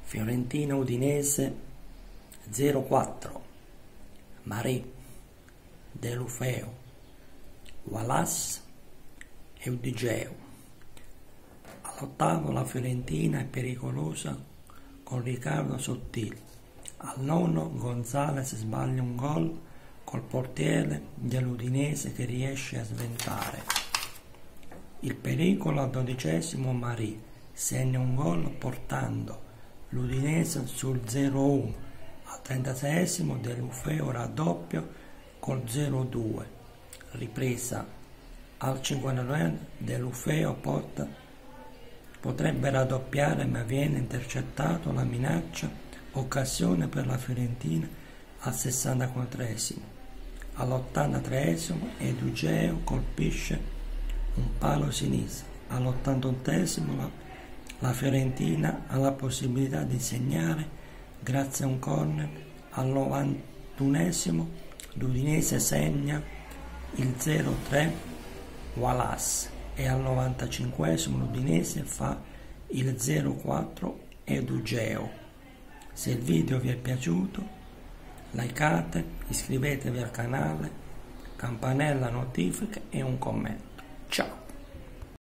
Fiorentina Udinese 0-4, Marì, Deulofeu, Wallace e Udigeu. All'ottavo la Fiorentina è pericolosa con Riccardo Sottil. Al nono Gonzalez sbaglia un gol col portiere dell'Udinese che riesce a sventare. Il pericolo al dodicesimo Marì segna un gol portando l'Udinese sul 0-1. Al 36esimo Deulofeu raddoppio col 0-2. Ripresa al 59 Deulofeu potrebbe raddoppiare ma viene intercettato la minaccia, occasione per la Fiorentina al 64esimo. All'83esimo Udigeu colpisce un palo sinistro. All'88esimo la Fiorentina ha la possibilità di segnare grazie a un corner. Al 91esimo l'Udinese segna il 0-3 Wallace e al 95esimo l'Udinese fa il 0-4 Udigeu. Se il video vi è piaciuto, likeate, iscrivetevi al canale, campanella notifiche e un commento. Ciao!